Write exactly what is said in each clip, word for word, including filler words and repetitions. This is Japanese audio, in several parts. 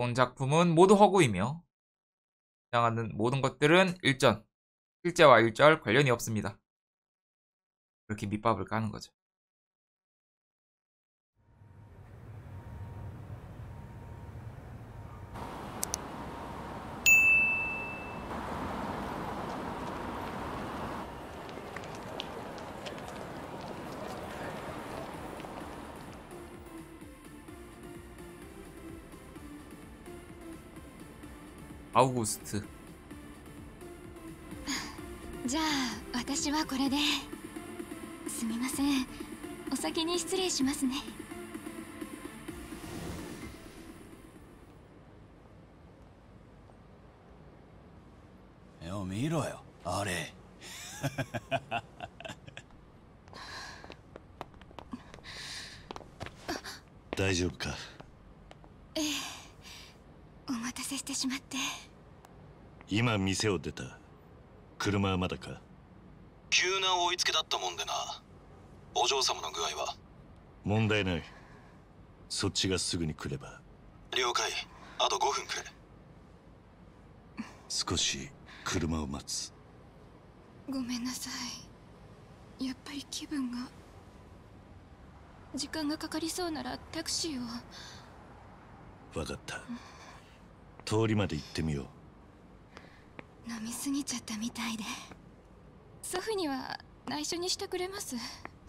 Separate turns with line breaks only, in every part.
본 작품은 모두 허구이며 등장하는 모든 것들은 일전, 실제와 일절 관련이 없습니다. 그렇게 밑밥을 까는 거죠. 아우구스트.
じゃあ私はこれで。すみません、お先に失礼しますね。
よ、見ろよ、あれ。大丈夫か？
ええ、お待たせしてしまって。
今店を出た。車はまだか？
急な追いつけだったもんでな。お嬢様の具合は？
問題ない。そっちがすぐに来れば。
了解。あとごふんくれ。
少し車を待つ。
ごめんなさい。やっぱり気分が。時間がかかりそうならタクシーを。
分かった。通りまで行ってみよう。
飲みすぎちゃったみたいで。祖父には内緒にしてくれます？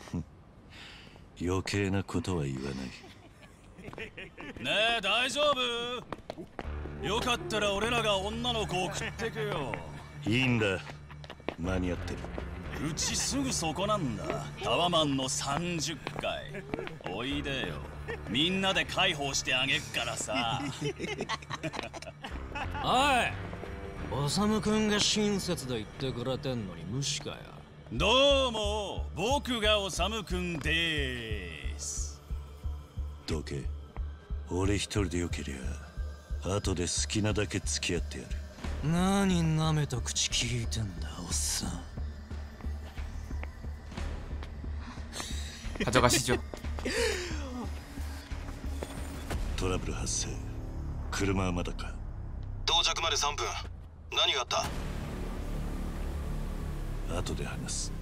余計なことは言わない。
ねえ、大丈夫？よかったら俺らが女の子を送ってくよ。
いいんだ、間に合ってる。
うちすぐそこなんだ。タワマンのさんじゅっかい。おいでよ、みんなで介抱してあげっからさ。
おい、おさむくんが親切で言ってくれてんのに無視かよ。
どうも、僕がおさむくんでーす。
どけ。俺一人でよけりゃ後で好きなだけ付き合ってやる。
何舐めた口聞いてんだ、おっさん。
가져가시죠.
トラブル発生。車はまだか？
到着までさんぷん。何があった？
後で話す。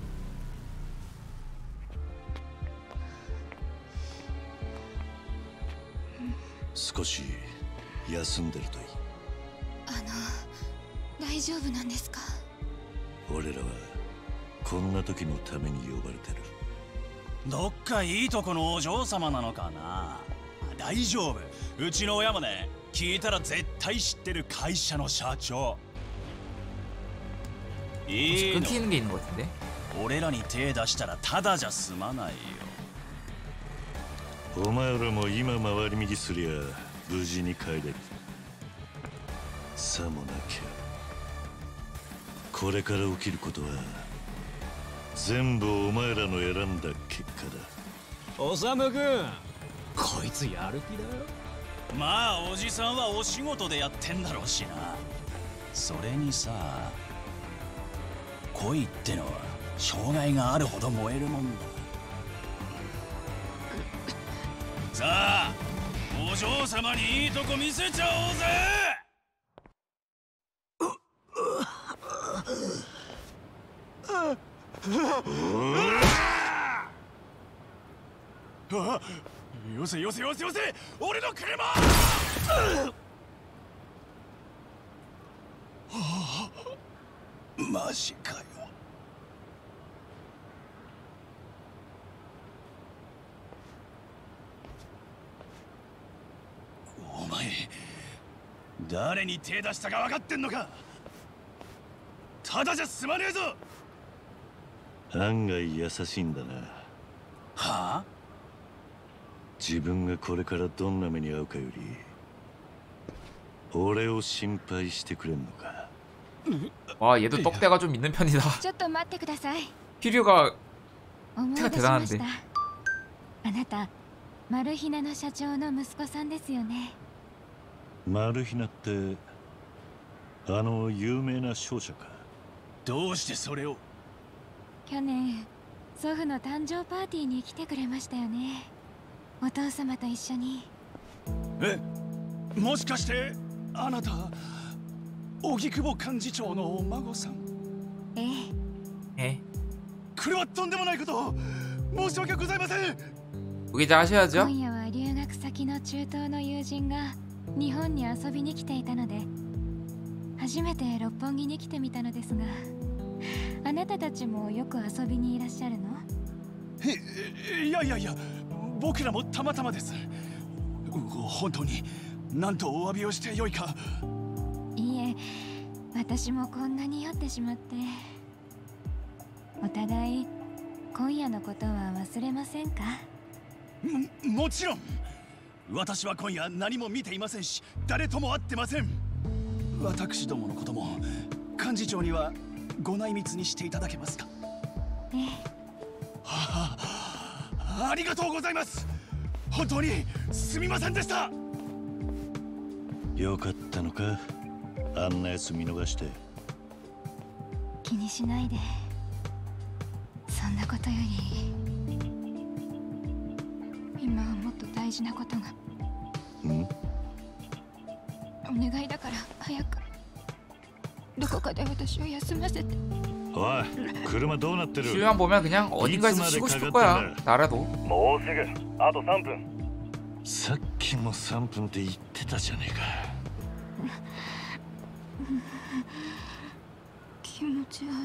少し休んでるといい。
あの、大丈夫なんですか？
俺らはこんな時のために呼ばれてる。
どっかいいとこのお嬢様なのかな。大丈夫、うちの親もね、聞いたら絶対知ってる会社の社長。いいの、
끊기는 게 있는 것 같은데?
俺らに手出したらただじゃ済まないよ。
お前らも今回り右すりゃ無事に帰れる。さもなきゃこれから起きることは全部お前らの選んだ結果だ。
おさむくん、こいつやる気だよ。
まあおじさんはお仕事でやってんだろうしな。それにさ、恋ってのは障害があるほど燃えるもんだ。さあ、お嬢様にいいとこ見せちゃおうぜ。よせよせよせよせ、俺の車。
マジかよ。
お前、誰に手出したか分かってんのか。ただじゃ済まねえぞ。
案外優しいんだな。
はあ？
自分がこれからどんな目に遭うかより俺を心配してくれんのか。
와, 얘도 떡대가 좀 있는 편이다.
ちょっと待ってください。
피류가
思い
手が
出しまし
대단한데.
た。あなた、マルヒナの社長の息子さんですよね。
マルヒナってあの有名な商社か。
どうしてそれを？
去年、祖父の誕生パーティーに来てくれましたよね。お父様と一緒に。
え、 もしかしてあなた荻窪幹事長のお孫さん？
ええ。
え?
これはとんでもないこと。申し訳ございません。
부기자 하셔야죠.
今夜は留学先の中東の友人が日本に遊びに来ていたので、初めて六本木に来てみたのですが、あなたたちもよく遊びにいらっしゃるの？
い, いやいやいや、僕らもたまたまです。本当に何とお詫びをしてよいか。
いいえ、私もこんなに酔ってしまって。お互い今夜のことは忘れませんか？
も, もちろん。私は今夜何も見ていませんし、誰とも会ってません。私どものことも幹事長にはご内密にしていただけますか？
ええ。
はあ、ありがとうございます。本当にすみませんでした。
よかったのか、あんなやつ見逃して。
気にしないで。そんなことより今はもっと大事なことが。
ん？
お願いだから早くどこかで私を休ませて。
おい、車どうなってる？
실루만 보면 그냥 어딘가에서 쉬고 싶을 거야. 나라도.
もうすぐあとさんぷん。
さっきもさんぷんって言ってたじゃねえか。
気持ち悪い。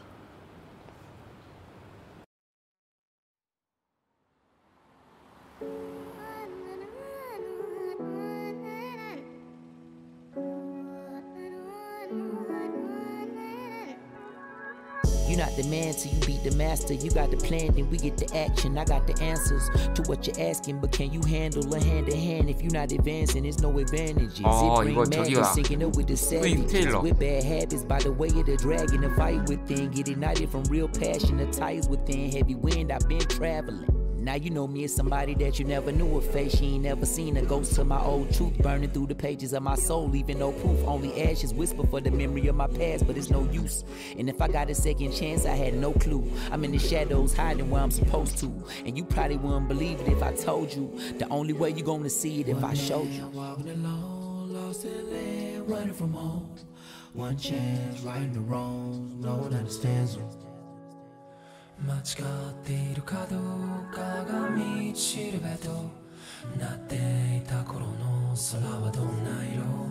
You're not the man till you beat the master. You got the plan, then we get the action. I got the answers to what you're asking, but can you handle a hand to hand? If you're not advancing, there's no advantages.
어,
It bring
이거
madness,
저기야.
sinking up with the savages.
테일러.
With bad habits, by the way of the dragon, the fight within. Get ignited from real passion, the ties within. Heavy wind, I've been traveling. Now you know me as somebody that you never knew a face. She ain't never seen a ghost of my old truth burning through the pages of my soul, leaving no proof. Only ashes whisper for the memory of my past, but it's no use. And if I got a second chance, I had no clue. I'm in the shadows hiding where I'm supposed to. And you probably wouldn't believe it if I told you. The only way you gonna see it if I showed you.
Walking alone, lost in land, running from home. One chance, righting the wrongs, no one understands them. 間違っているかどうかが道しるべとなっていた頃の空はどんな色？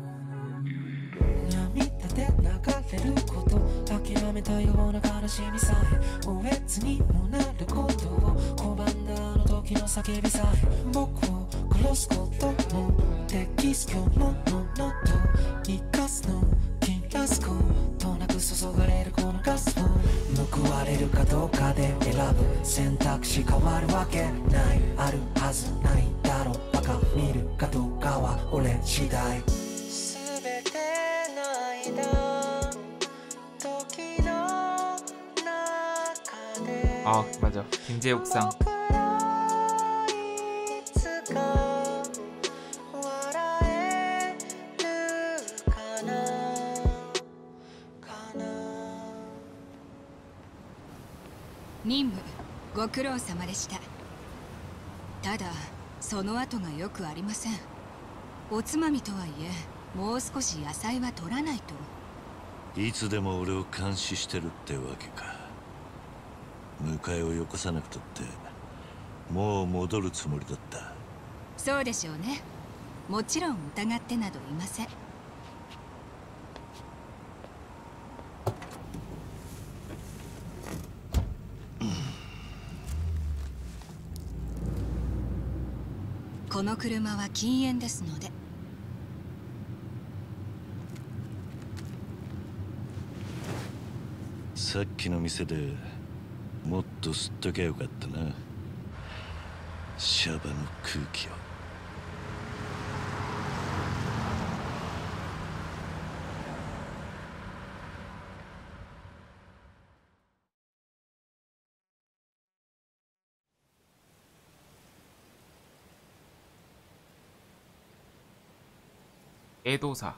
涙で流れること諦めたような悲しみさえおえつにもなることを拒んだあの時の叫びさえ僕を殺すことも適す今日のものと生かすの切らすことなく注がれるこのガスを報われるかどうかで選ぶ選択肢変わるわけないあるはずないだろうバカ見るかどうかは俺次第全ての間時の中で
아 맞아. 김재욱상.
任務ご苦労様でした。ただその後がよくありません。おつまみとはいえもう少し野菜は取らないと。
いつでも俺を監視してるってわけか。迎えをよこさなくたってもう戻るつもりだった。
そうでしょうね。もちろん疑ってなどいません。この車は禁煙ですので。
さっきの店でもっと吸っときゃよかったな、シャバの空気を。
애도사.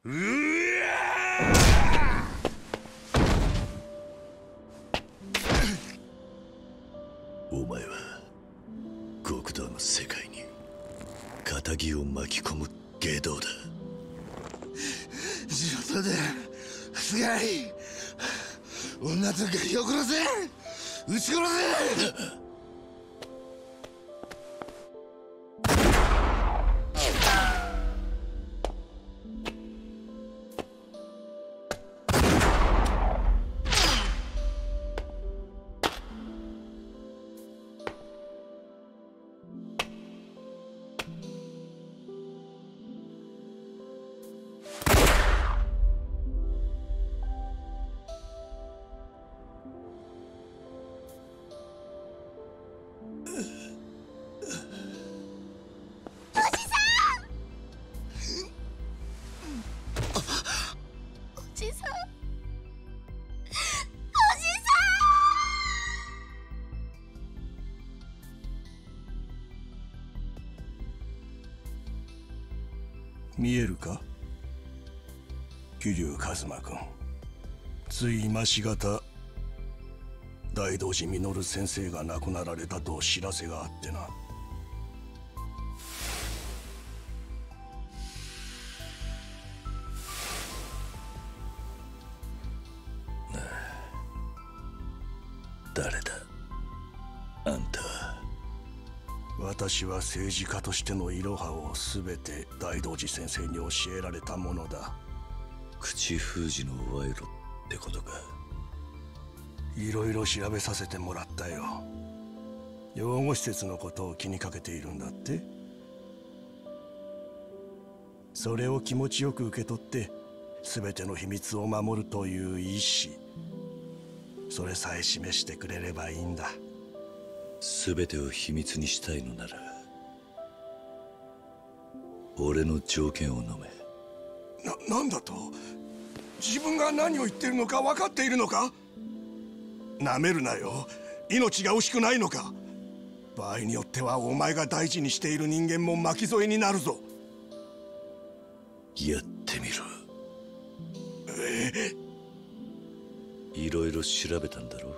うわお前は極道の世界に仇を巻き込む外道だ。
地元で菅井女とガキを殺せ、撃ち殺せ。
見えるか、桐生一馬君。つい今しがた大道寺実先生が亡くなられたと知らせがあってな。
誰だあんたは。
私は政治家としてのイロハを全て大道寺先生に教えられたものだ。
口封じの賄賂ってことか。
いろいろ調べさせてもらったよ。養護施設のことを気にかけているんだって。それを気持ちよく受け取って全ての秘密を守るという意志、それさえ示してくれればいいんだ。
全てを秘密にしたいのなら俺の条件を飲め。
な、なんだと？自分が何を言ってるのか分かっているのか？なめるなよ。命が惜しくないのか？場合によってはお前が大事にしている人間も巻き添えになるぞ。
やってみろ。
え
え、いろいろ調べたんだろ。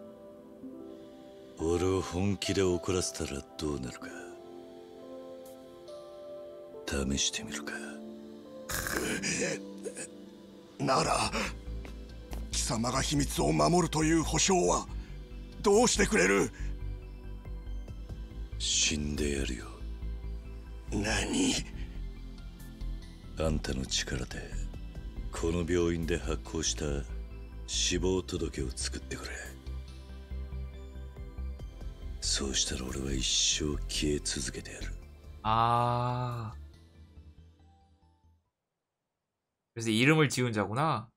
俺を本気で怒らせたらどうなるか試してみるか。
なら貴様が秘密を守るという保証はどうしてくれる？
死んでやるよ。
何？
あんたの力でこの病院で発行した死亡届を作ってくれ。そうしたら俺は一生消え続けてやる。
아. 그래서 이름을 지은 자구나.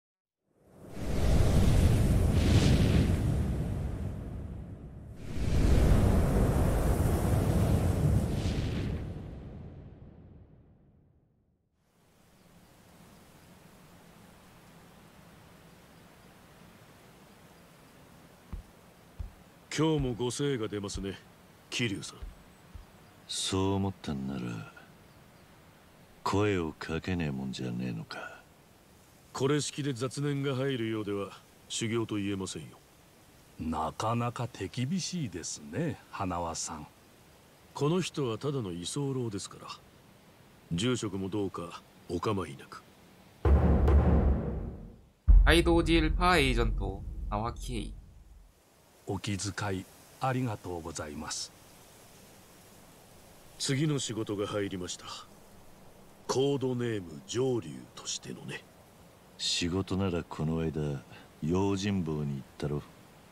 今日もご精が出ますね、桐生さん。
そう思ったんなら声をかけねえもんじゃねえのか。
これ式で雑念が入るようでは修行と言えませんよ。
なかなか手厳しいですね、花輪さん。
この人はただの居候ですから、住職もどうかお構いなく。
다이도질 파 에이전토 나와키에이.
お気遣いありがとうございます。
次の仕事が入りました。コードネーム上流としてのね。
仕事ならこの間用心棒に行ったろ。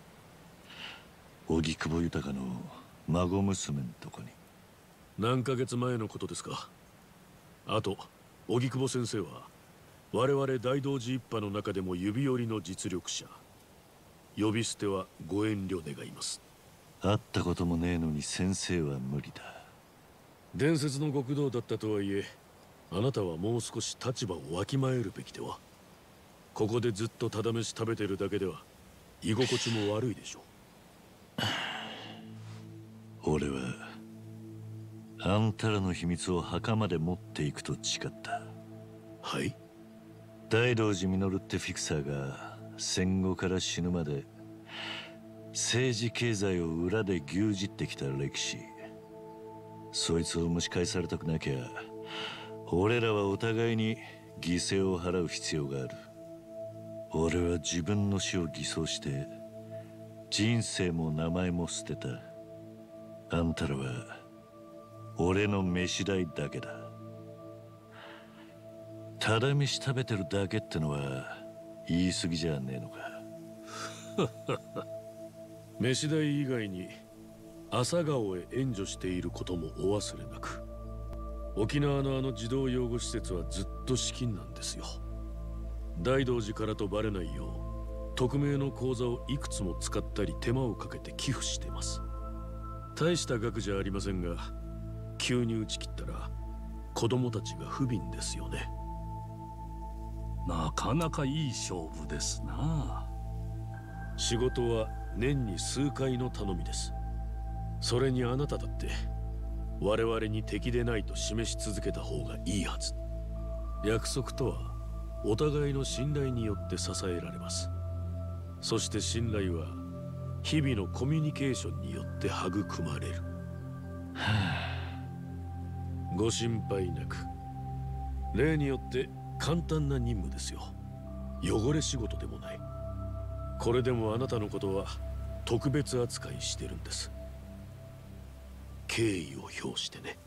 荻窪豊の孫娘のとこに。
何ヶ月前のことですか。あと荻窪先生は我々大道寺一派の中でも指折りの実力者。呼び捨てはご遠慮願います。
会ったこともねえのに先生は無理だ。
伝説の極道だったとはいえ、あなたはもう少し立場をわきまえるべきでは。ここでずっとただ飯食べてるだけでは居心地も悪いでしょ
う。俺はあんたらの秘密を墓まで持っていくと誓った。
はい。
大道寺実ってフィクサーが戦後から死ぬまで政治経済を裏で牛耳ってきた歴史、そいつを蒸し返されたくなきゃ俺らはお互いに犠牲を払う必要がある。俺は自分の死を偽装して人生も名前も捨てた。あんたらは俺の飯代だけだ。ただ飯食べてるだけってのは言い過ぎじゃねえのか。
飯代以外に朝顔へ援助していることもお忘れなく。沖縄のあの児童養護施設はずっと資金なんですよ。大道寺からとバレないよう匿名の口座をいくつも使ったり手間をかけて寄付してます。大した額じゃありませんが、急に打ち切ったら子供たちが不憫ですよね。
なかなかいい勝負ですな。
仕事は年に数回の頼みです。それにあなただって我々に敵でないと示し続けた方がいいはず。約束とはお互いの信頼によって支えられます。そして信頼は日々のコミュニケーションによって育まれる。ご心配なく。例によって簡単な任務ですよ。汚れ仕事でもない。これでもあなたのことは特別扱いしてるんです。敬意を表してね。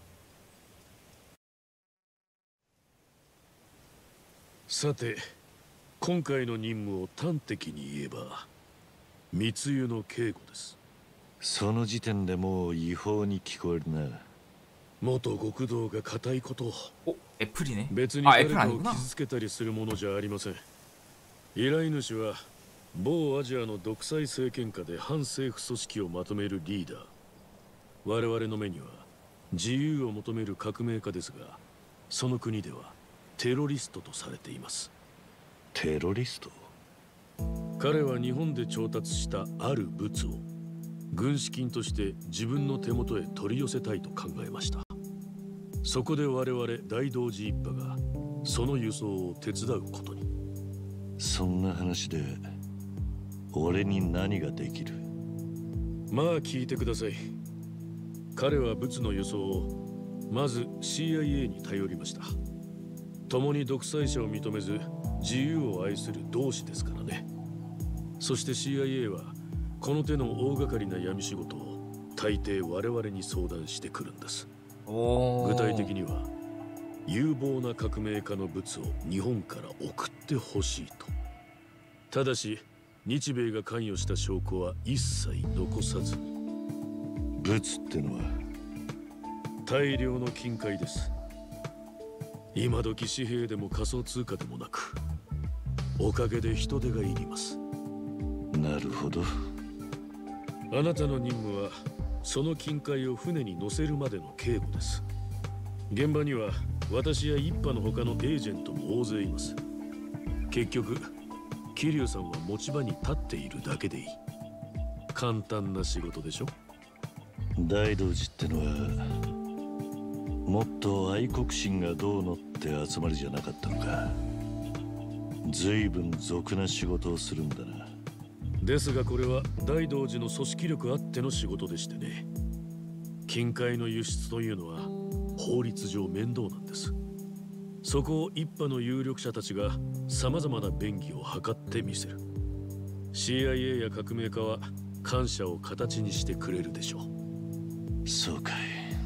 さて、今回の任務を端的に言えば密輸の警護です。
その時点でもう違法に聞こえるな。
元極道が固いことを。
お、애플이네。
別に誰かを傷つけたりするものじゃありません。依頼主は某アジアの独裁政権下で反政府組織をまとめるリーダー。我々の目には自由を求める革命家ですが、その国ではテロリストとされています。
テロリスト？
彼は日本で調達したある物を軍資金として自分の手元へ取り寄せたいと考えました。そこで我々大道寺一派がその輸送を手伝うことに。
そんな話で俺に何ができる？
まあ聞いてください。彼は物の輸送をまず シーアイエー に頼りました。共に独裁者を認めず自由を愛する同志ですからね。そして シーアイエー はこの手の大掛かりな闇仕事を大抵我々に相談してくるんです。具体的には有望な革命家の物を日本から送ってほしいと。ただし日米が関与した証拠は一切残さずに。
物ってのは
大量の金塊です。今時紙幣でも仮想通貨でもなく、おかげで人手がいります。
なるほど。
あなたの任務はその金塊を船に乗せるまでの警護です。現場には私や一派の他のエージェントも大勢います。結局桐生さんは持ち場に立っているだけでいい。簡単な仕事でしょ。
大道寺ってのはもっと愛国心がどうのって集まりじゃなかったのか。随分俗な仕事をするんだな。
ですがこれは大道寺の組織力あっての仕事でしてね。金塊の輸出というのは法律上面倒なんです。そこを一派の有力者たちがさまざまな便宜を図ってみせる。 シーアイエー や革命家は感謝を形にしてくれるでしょう。
そうかい。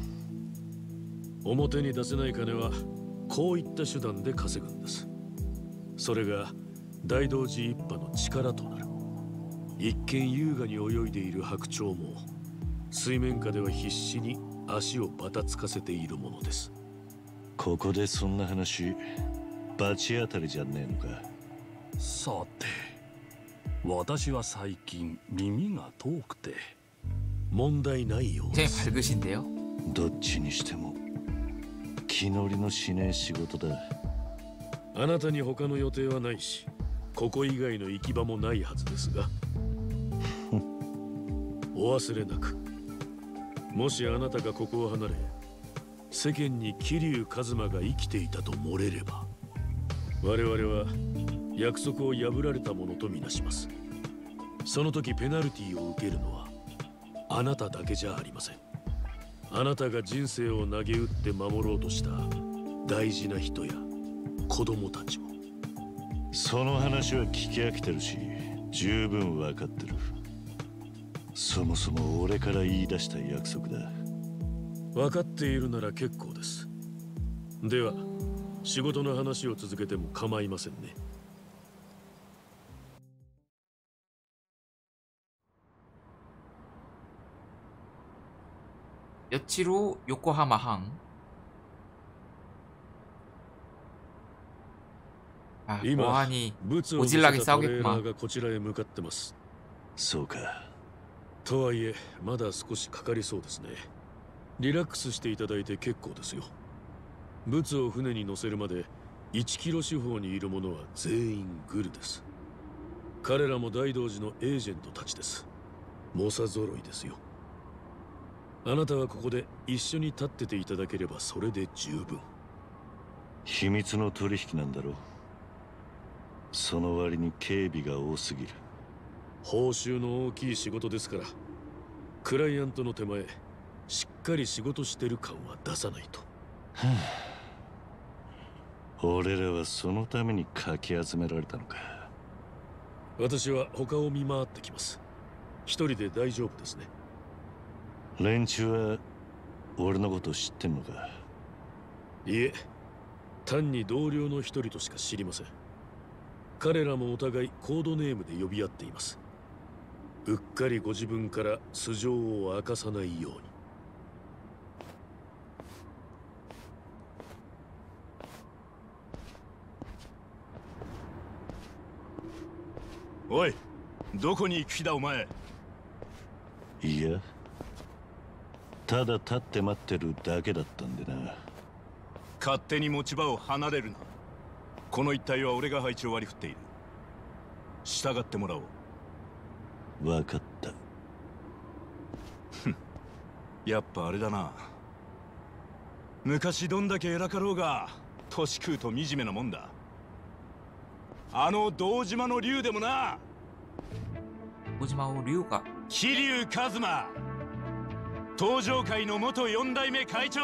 表に出せない金はこういった手段で稼ぐんです。それが大道寺一派の力となる。一見優雅に泳いでいる白鳥も水面下では必死に足をバタつかせているものです。
ここでそんな話罰当たりじゃねえのか。
さて、私は最近耳が遠くて。
問題ないようです。
밝으신데요。
どっちにしても気乗りのしねえ仕事だ。
あなたに他の予定はないし、ここ以外の行き場もないはずですがお忘れなく。もしあなたがここを離れ世間に桐生一馬が生きていたと漏れれば、 我々は約束を破られたものとみなします。その時ペナルティを受けるのはあなただけじゃありません。あなたが人生を投げ打って守ろうとした大事な人や子供たちも。
その話は聞き飽きてるし、十分分かってる。そもそも俺から言い出した約束だ。
分かっているなら結構です。では仕事の話を続けても構いませんね。
며칠 후 요코하마항. 아, 보안이 오질나게 싸우겠구만.
こちらへ向かってます。
そうか。
とはいえまだ少しかかりそうですね。リラックスしていただいて結構ですよ。物を船に乗せるまでいちキロ四方にいる者は全員グルです。彼らも大道寺のエージェントたちです。猛者揃いですよ。あなたはここで一緒に立ってていただければそれで十分。
秘密の取引なんだろう。その割に警備が多すぎる。
報酬の大きい仕事ですから、クライアントの手前しっかり仕事してる感は出さないと。
はあ、俺らはそのためにかき集められたのか。
私は他を見回ってきます。一人で大丈夫ですね。
連中は俺のこと知ってんのか。
いえ、単に同僚の一人としか知りません。彼らもお互いコードネームで呼び合っています。うっかりご自分から素性を明かさないように。
おい、どこに行く気だお前。
いや、ただ立って待ってるだけだったんでな。
勝手に持ち場を離れるな。この一帯は俺が配置を割り振っている。従ってもらおう。
分かった。
やっぱあれだな。昔どんだけ偉かろうが年食うと惨めなもんだ。あの堂島の竜でもな。
堂島の竜か。
桐生一馬、東上会の元四代目会長。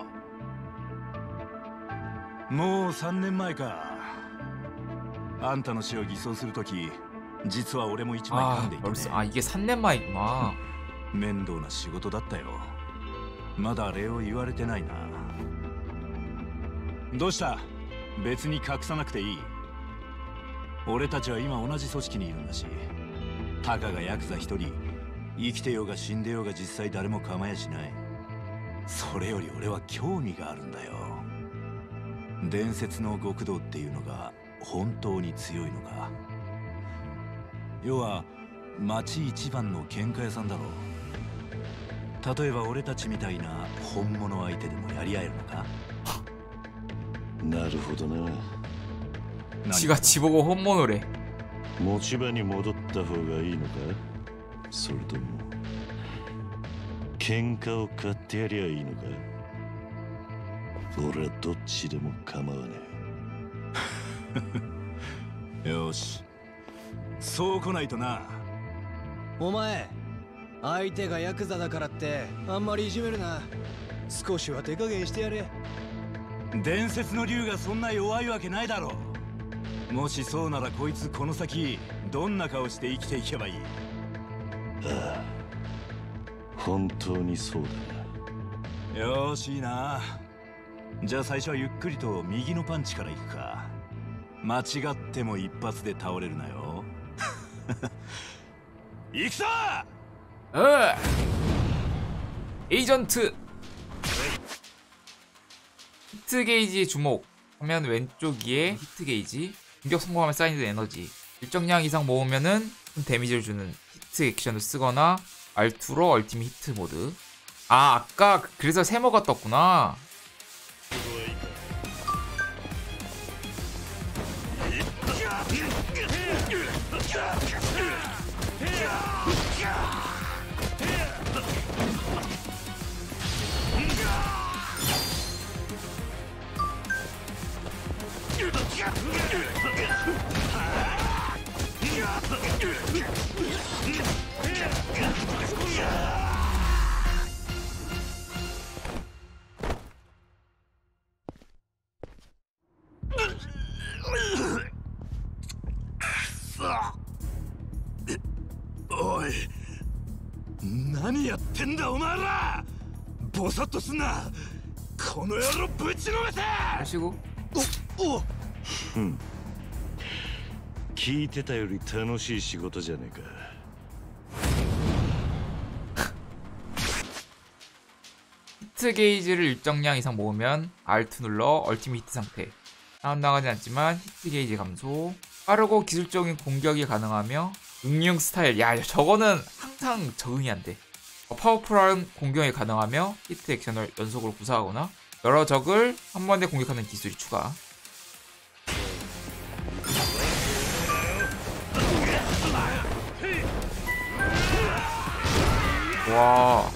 もう三年前か。あんたの死を偽装するとき、実は俺も一枚噛んでいてね。
아, 이게 삼 년前이구나.
面倒な仕事だったよ。まだ礼を言われてないな。どうした？別に隠さなくていい。俺たちは今同じ組織にいるんだし、たかがヤクザ一人、生きてようが死んでようが実際誰も構やしない。それより俺は興味があるんだよ。伝説の極道っていうのが本当に強いのか。要は町一番の喧嘩屋さんだろう。例えば俺たちみたいな本物相手でもやり合えるのか。
なるほどな。
지가 지보고 혼모노래.
持ち場に戻った方がいいのか、それとも喧嘩を買ってやりゃいいのか。俺はどっちでも構わね
え。よし、そう来ないとな。
お前、相手がヤクザだからってあんまりいじめるな。少しは手加減してやれ。
伝説の竜がそんな弱いわけないだろう。もしそうならこいつこの先どんな顔して生きていけばいい。
ああ、本当にそうだ
な。よし、いいな。じゃあ最初はゆっくりと右のパンチからいくか。間違っても一発で倒れるなよ。行くぞ。
어! 에이전트! 히트 게이지 주목. 화면 왼쪽 위에 히트 게이지. 공격 성공하면 쌓이는 에너지. 일정량 이상 모으면은 큰 데미지를 주는 히트 액션을 쓰거나 알투로 얼티밋 히트 모드. 아, 아까 그래서 세모가 떴구나.
おい、何やってんだお前ら。ボサッとすんな。この野郎ぶちのめせ。
하시고
おおふん、聞いてたより楽しい仕事じゃねえか。
히트 게이지를 일정량 이상 모으면 알트 눌러 얼티밋 히트 상태. 다운 나가지 않지만 히트 게이지 감소. 빠르고 기술적인 공격이 가능하며 응용 스타일. 야, 저거는 항상 적응이 안 돼. 파워풀한 공격이 가능하며 히트 액션을 연속으로 구사하거나 여러 적을 한 번에 공격하는 기술이 추가. 와.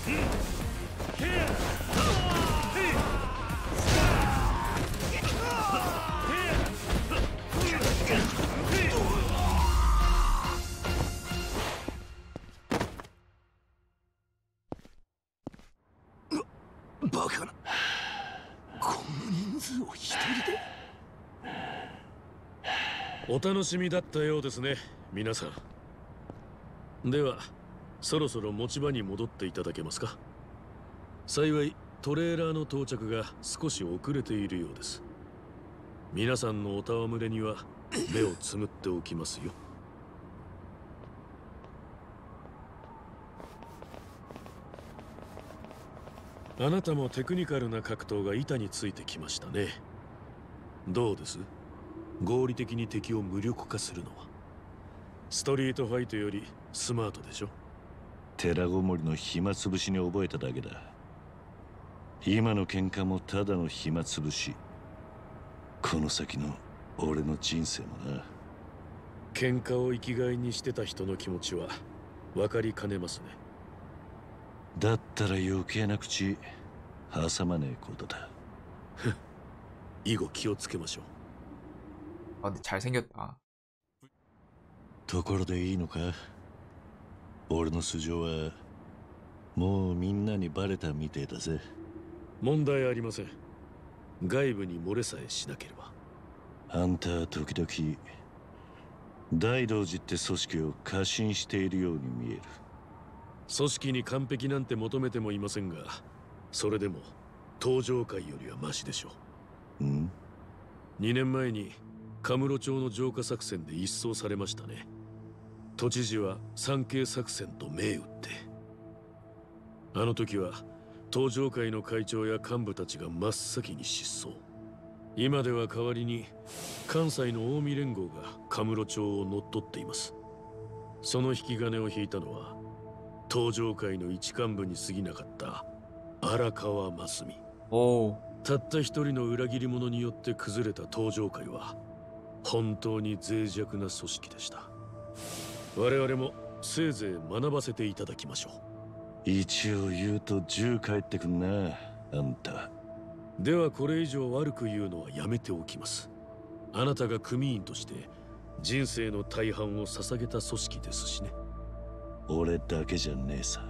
바카나. この人数を一人で。
お楽しみだったようですね、皆さん。では、そろそろ持ち場に戻っていただけますか。幸いトレーラーの到着が少し遅れているようです。皆さんのお戯れには目をつむっておきますよ。あなたもテクニカルな格闘が板についてきましたね。どうです？合理的に敵を無力化するのは。ストリートファイトよりスマートでしょ。
寺ごもりの暇つぶしに覚えただけだ。今の喧嘩もただの暇つぶし。この先の俺の人生もな。
喧嘩を生きがいにしてた人の気持ちは分かりかねますね。
だったら余計な口挟まねえことだ。
以後気をつけましょ
う。あ、근데 잘생겼다。
ところでいいのか？俺の素性はもうみんなにバレたみてえだぜ。
問題ありません。外部に漏れさえしなければ。
あんたは時々大道寺って組織を過信しているように見える。
組織に完璧なんて求めてもいませんが、それでも東上会よりはマシでしょう。
ん？
にねんまえにカムロ町の浄化作戦で一掃されましたね。都知事は三景作戦と銘打って。あの時は東上会の会長や幹部たちが真っ先に失踪。今では代わりに関西の近江連合がカムロ町を乗っ取っています。その引き金を引いたのは東上会の一幹部に過ぎなかった荒川真澄。
お
たった一人の裏切り者によって崩れた東上会は本当に脆弱な組織でした。我々もせいぜい学ばせていただきましょ
う。一応言うと銃返ってくんな、あんた。
ではこれ以上悪く言うのはやめておきます。あなたが組員として人生の大半を捧げた組織ですしね。
俺だけじゃねえさ。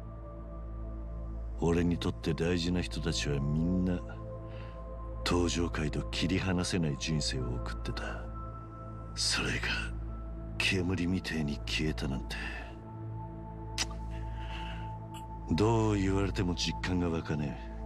俺にとって大事な人たちはみんな東上界と切り離せない人生を送ってた。それが煙みてえに消えたなんて、どう言われても実感が湧かねえ。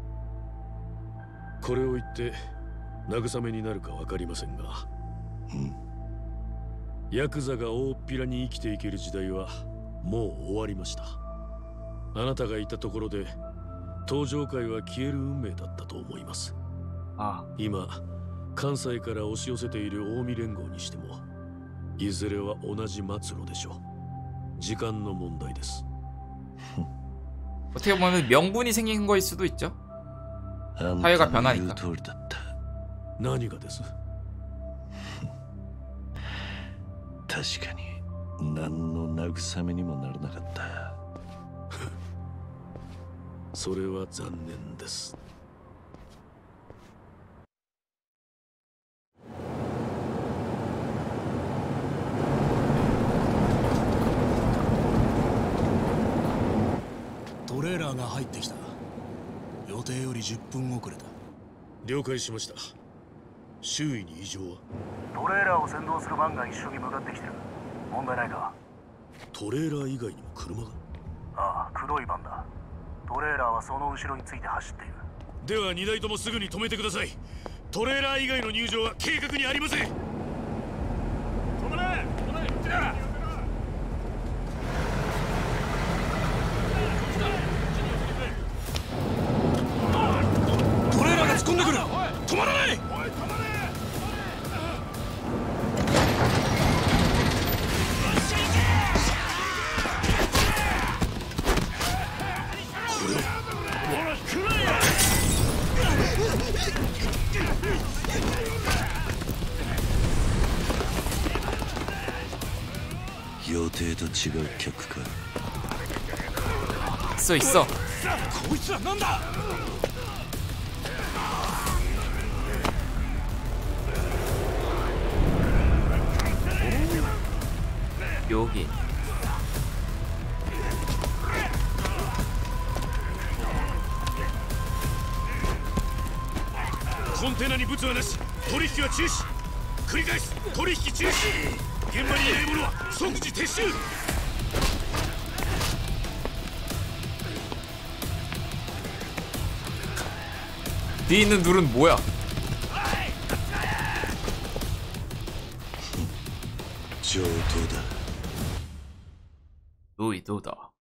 これを言って慰めになるか分かりませんが、
うん、
ヤクザが大っぴらに生きていける時代はもう終わりました。あなたがいたところで東上界は消える運命だったと思います。
ああ、
今関西から押し寄せている近江連合にしてもいずれは同じ末路でしょう。時間の問題です。
어떻게 보면 명분이 생긴 거일 수도 있죠. 사회가 변하니까.
何がです？
確かに何の慰めにもならなかった。
それは残念です。
トレーラーが入ってきた。予定よりじゅっぷん遅れた。
了解しました。周囲に異常は？
トレーラーを先導するバンが一緒に向かってきてる。問題ないか？
トレーラー以外にも車が。
ああ、黒いバンだ。トレーラーはその後ろについて走っている。
ではにだいともすぐに止めてください。トレーラー以外の入場は計画にありません。
止まれ止まれこっちだ。
トレーラーが突っ込んでくる。止まらない。
予定と違う客か。
있어 있어.
こいつらなんだ。
여기.
コンテナに物はなし、取引は中止。繰り返す、取引中止。現場にいない者は即時撤収。
뒤에 있는 둘은 뭐야?
조도다.
노이도다.